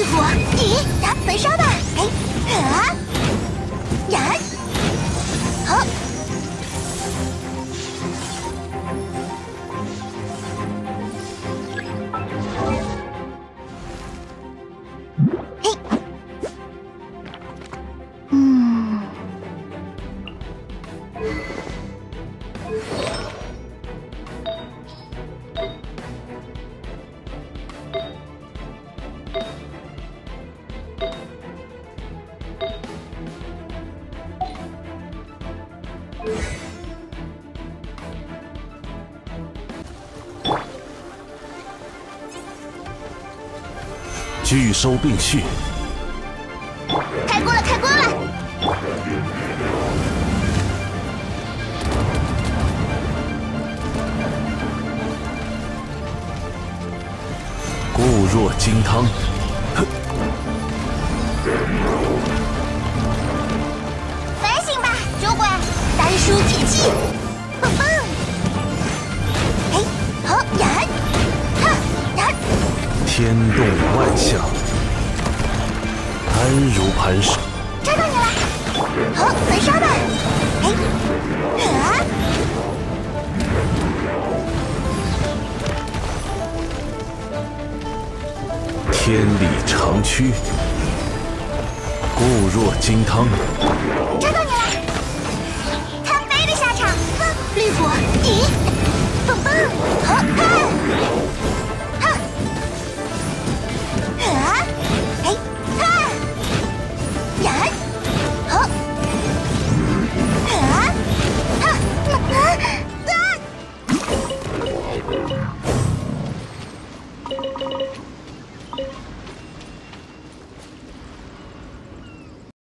卜，你打焚烧吧！哎，啊，呀，好。 拒收并蓄， 开锅了，开锅了！ 固若金汤。 反省吧，酒鬼！丹书铁器，棒棒！哎，好呀！哈呀！ 天动万象，安如磐石。 抓到你了！好，焚烧吧！哎，啊！ 天理长驱，固若金汤。 抓到你了！贪杯的下场！哼，绿果，你棒棒！好看！